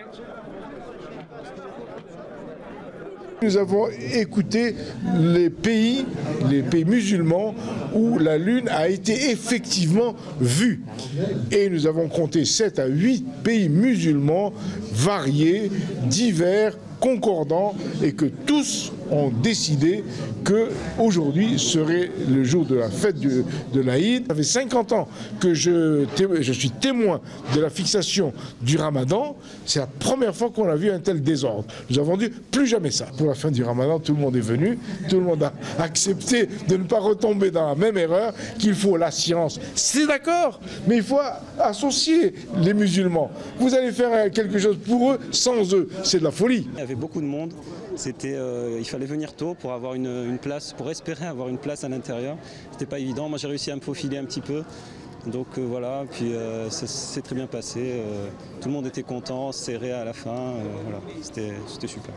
Nous avons écouté les pays musulmans où la lune a été effectivement vue. Et nous avons compté 7 à 8 pays musulmans variés, divers, concordants, et que tous ont décidé qu'aujourd'hui serait le jour de la fête de l'Aïd. Ça fait 50 ans que je suis témoin de la fixation du Ramadan. C'est la première fois qu'on a vu un tel désordre. Nous avons dit plus jamais ça. Pour la fin du Ramadan, tout le monde est venu, tout le monde a accepté de ne pas retomber dans la même erreur, qu'il faut la science. C'est d'accord, mais il faut associer les musulmans. Vous allez faire quelque chose pour eux, sans eux, c'est de la folie. Il y avait beaucoup de monde. Il fallait venir tôt pour avoir une place, pour espérer avoir une place à l'intérieur. C'était pas évident. Moi, j'ai réussi à me faufiler un petit peu. Donc voilà, puis ça s'est très bien passé. Tout le monde était content, serré à la fin. Voilà, c'était super.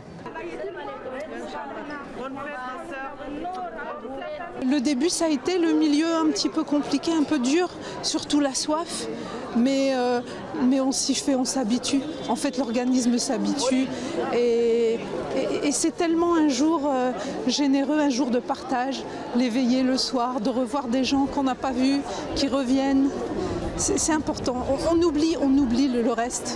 Le début, ça a été le milieu un petit peu compliqué, un peu dur, surtout la soif. Mais on s'y fait, on s'habitue. En fait, l'organisme s'habitue. Et c'est tellement un jour généreux, un jour de partage. Les veillées le soir, de revoir des gens qu'on n'a pas vus, qui reviennent. C'est important. On oublie le reste.